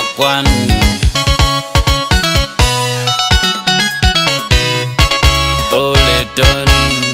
quan ô lê đơn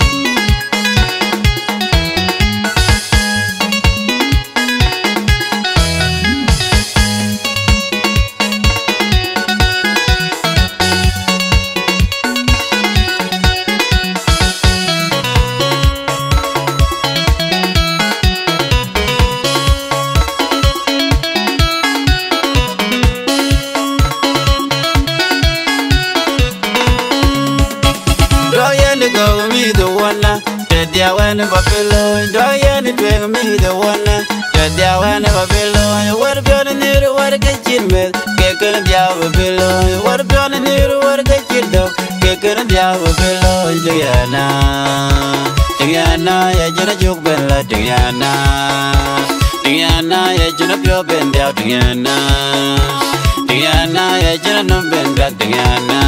go me the one that dia when Babylon do ya ni tweng me the one that dia when Babylon what beyond near what get you me ke kan dia Babylon what beyond near what get you do ke kan dia Babylon Diana ya jana juk ben la Diana ya jana pyo ben dia Diana ya jana no ben back Diana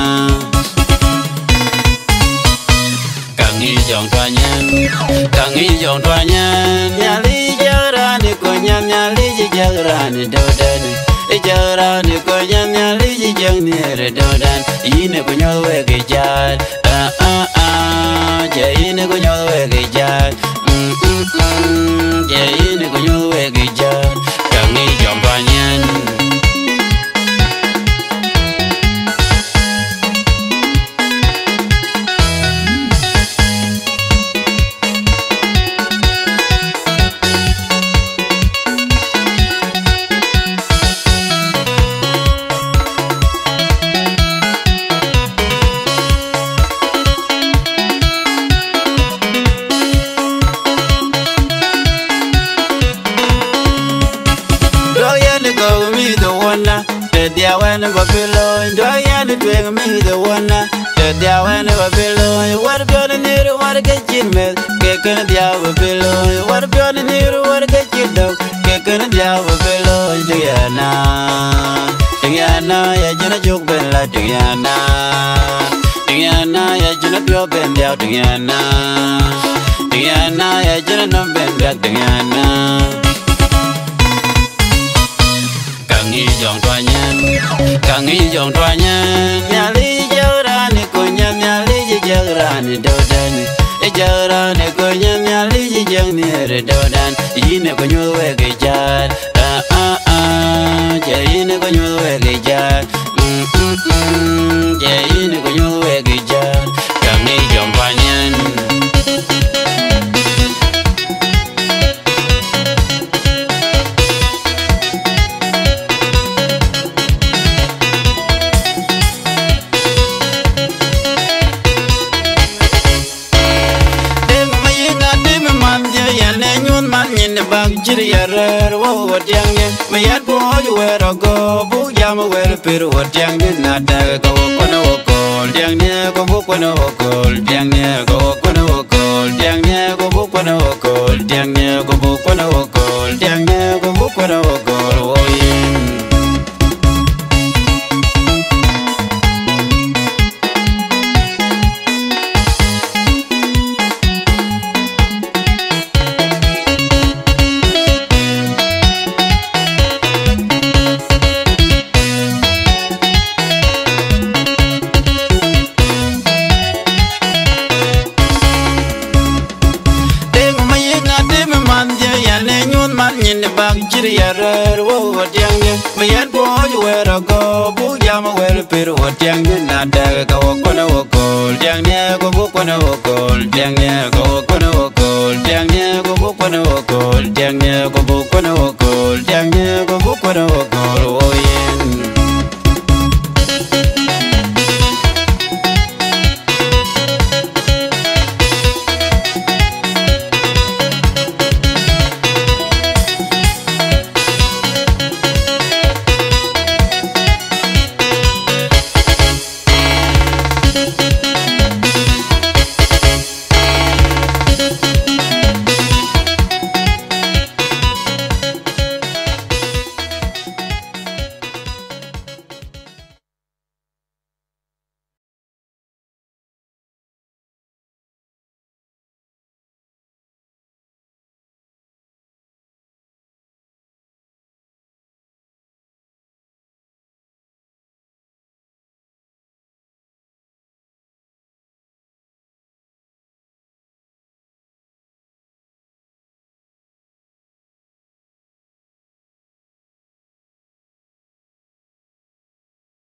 dòng toa nhân càng nghĩ dòng toa nhân nhà lý giờ ra đi coi nhân nhà lý giờ ra đi đâu đây giờ ra đi coi nhân nhà lý giờ đi đâu đây ý này của nhau về cái cha giờ ý này của nhau về cái cha giờ ý này của nhau về cái cha càng nghĩ dòng toa nhân dia when Babylon do ya ni tweng me the one dia when Babylon what beyond near what get you me ke kan dia Babylon what beyond near what get you do ke kan dia Babylon Diana ya jana juk ben la Diana ya jana pyo ben dia Diana ya jana no ben back Diana dòng toa nhân càng nghĩ dòng toa nhân nhà lý giờ ra đi coi nhân nhà lý giờ ra đi đâu đây giờ ra đi coi nhân nhà lý giờ đi đâu đây ý này có nhau về cái cha giờ ý này có nhau về cái cha giờ ý này có nhau về cái cha càng nghĩ dòng toa nhân bang chiri yarer wo watiang ne mayat bo ju wero go bu jam wer pir watiang ne nada go kono kol tiang ne go bu kono kol tiang ne go kono kol tiang ne go bu kono kol tiang ne go bu kono kol tiang ne go bu kono kol oyin bang chiri yarer wo watiang ne mayat bo ju wero go bu jam wer pir watiang ne nada go kono kol tiang ne go bu kono kol tiang ne go kono kol tiang ne go bu kono kol tiang ne go bu kono kol tiang ne go bu kono kol